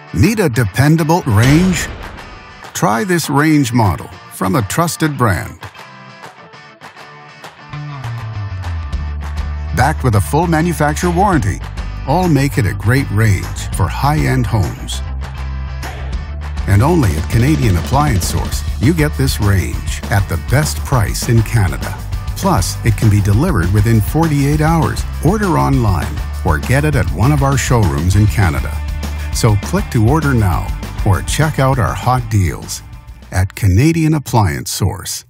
Need a dependable range? Try this range model from a trusted brand. Backed with a full manufacturer warranty, all make it a great range for high-end homes. And only at Canadian Appliance Source, you get this range at the best price in Canada. Plus, it can be delivered within 48 hours. Order online or get it at one of our showrooms in Canada. So click to order now or check out our hot deals at Canadian Appliance Source.